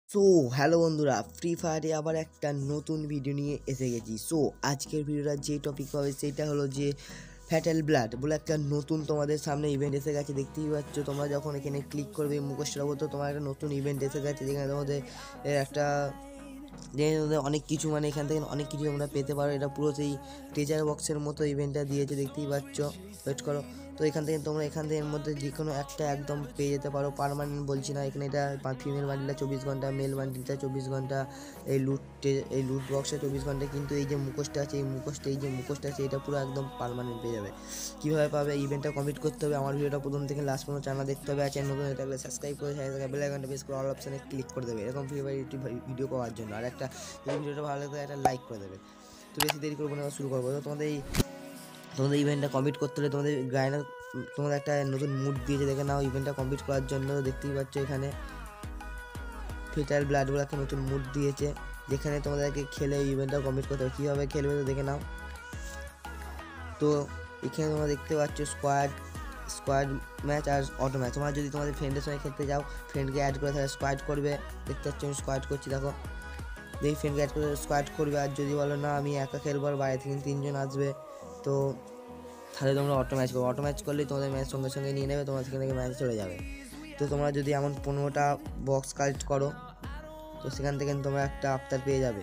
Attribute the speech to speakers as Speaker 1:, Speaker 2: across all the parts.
Speaker 1: So hello বন্ধুরা, free ফায়ারে আবার একটা নতুন ভিডিও নিয়ে এসে গেছি। সো আজকের ভিডিওটা যে টপিক হবে সেটা হলো যে ফ্যাটাল ব্লাড বলে একটা নতুন তোমাদের সামনে ইভেন্ট এসে গেছে। দেখতেই পাচ্ছ, তোমরা যখন এখানে ক্লিক করবে মুখোশটার উপর, তো তোমার একটা নতুন ইভেন্ট এসে গেছে যেখানে তোমাদের একটা অনেক কিছু, মানে এখান থেকে অনেক কিছু তোমরা পেতে পারো। এটা পুরো সেই ট্রেজার বক্সের মতো ইভেন্টটা দিয়েছে, দেখতেই পাচ্ছ। ওয়েট করো। তো এখান থেকে তোমরা এর মধ্যে যে কোনো একটা একদম পেয়ে যেতে পারো। পার্মানেন্ট বলছি না, এখানে এটা ফিমেল বান্ডিলটা 24 ঘন্টা, মেল বান্ডিলটা 24 ঘন্টা, এই লুট বক্সে 24 ঘন্টা। কিন্তু এই যে মুখোশটা আছে, এটা পুরো একদম পার্মানেন্ট পেয়ে যাবে। কীভাবে পাবে? ইভেন্টটা কমপ্লিট করতে হবে। আমার ভিডিওটা প্রথম থেকে লাস্ট পর্যন্ত চ্যানেল দেখতে হবে। আর চ্যানেল নতুন হয়ে থাকলে সাবস্ক্রাইব করে সাথে থাকা বেল আইকনটা প্রেস করে অল অপশানে ক্লিক করে দেবে এরকম ফ্রি ফায়ার ইউটিউব ভিডিও পাওয়ার জন্য। আর একটা যদি ভিডিওটা ভালো লাগে একটা লাইক করে দেবে। তো বেশি দেরি করবো না, শুরু করবো। তো তোমাদের ইভেন্টটা কমপ্লিট করতে হলে তোমাদের গায়না তোমাদের একটা নতুন মুড দিয়েছে, দেখে নাও। ইভেন্টটা কমপ্লিট করার জন্য দেখতেই পাচ্ছ এখানে ফেটাল ব্লাড বলে একটা নতুন মুড দিয়েছে, যেখানে তোমাদেরকে খেলে ইভেন্টটা কমপ্লিট করতে হবে। কীভাবে খেলবে তো দেখে নাও। তো এখানে তোমরা দেখতে পাচ্ছ স্কোয়াড ম্যাচ আর অটো ম্যাচ। তোমরা যদি তোমাদের ফ্রেন্ডের সঙ্গে খেলতে যাও, ফ্রেন্ডকে অ্যাড করে তাহলে স্কোয়াড করবে। দেখতে পাচ্ছ আমি স্কোয়াড করছি, দেখো। দেখি ফ্রেন্ডকে অ্যাড করে স্কোয়াড করবে। আর যদি বলো না আমি একা খেলবো আর বাইরে থেকে 3জন আসবে, তো তাহলে তোমরা অটো ম্যাচ করো। অটো ম্যাচ করলেই তোমাদের ম্যাচ সঙ্গে সঙ্গে নিয়ে নেবে, তোমার সেখান থেকে ম্যাচ চলে যাবে। তো তোমরা যদি এমন 15টা বক্স কালেক্ট করো, তো সেখান থেকে তোমরা একটা আফতার পেয়ে যাবে।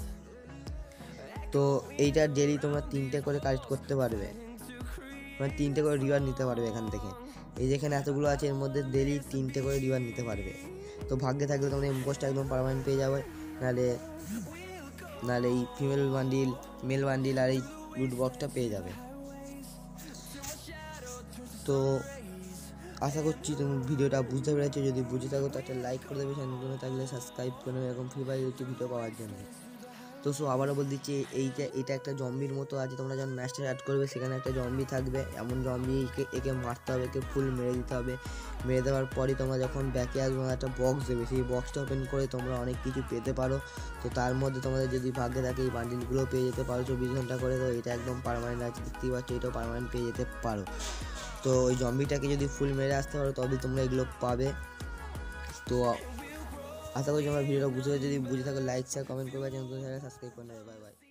Speaker 1: তো এইটা ডেলি তোমরা 3টে করে কালেক্ট করতে পারবে, মানে 3টে করে রিওয়ার্ড নিতে পারবে এখান থেকে। এই যেখানে এতগুলো আছে এর মধ্যে ডেলি 3টে করে রিওয়ার্ড নিতে পারবে। তো ভাগ্যে থাকলে তোমরা এই মুখোশটা একদম পার্মানেন্ট পেয়ে যাবে, নাহলে এই ফিমেল বান্ডিল, মেল বান্ডিল আর এই লুট বক্সটা পেয়ে যাবে। তো আশা করছি তুমি ভিডিওটা বুঝতে পেরেছো। যদি বুঝে থাকো তো একটা লাইক করে দেবে, চ্যানেল থাকলে সাবস্ক্রাইব করে নেবে এরকম ফ্রি ফায়ার ইউটিউব ভিডিও পাওয়ার জন্য। তো আবারও বলে দিচ্ছি, এটা একটা জম্বির মতো আছে। তোমরা যখন ম্যাচটা অ্যাড করবে সেখানে একটা জম্বি থাকবে, এমন জম্বি একে মারতে হবে, একে ফুল মেরে দিতে হবে। মেরে দেওয়ার পরই তোমরা যখন ব্যাকে আসবে একটা বক্স দেবে, সেই বক্সটা ওপেন করে তোমরা অনেক কিছু পেতে পারো। তো তার মধ্যে তোমাদের যদি ভাগ্যে থাকে এই বান্ডিলগুলো পেয়ে যেতে পারো 24 ঘন্টা করে। তো এটা একদম পার্মানেন্ট আছে, দেখতেই পাচ্ছ, এটাও পার্মানেন্ট পেয়ে যেতে পারো। তো ওই জম্বিটাকে যদি ফুল মেরে আসতে পারো তবেই তোমরা এগুলো পাবে। তো আশা করি তোমরা ভিডিওটা বুঝে, যদি বুঝে থাকো লাইক শেয়ার কমেন্ট করবে, চ্যানেল সাবস্ক্রাইব করে নেবে। Bye by.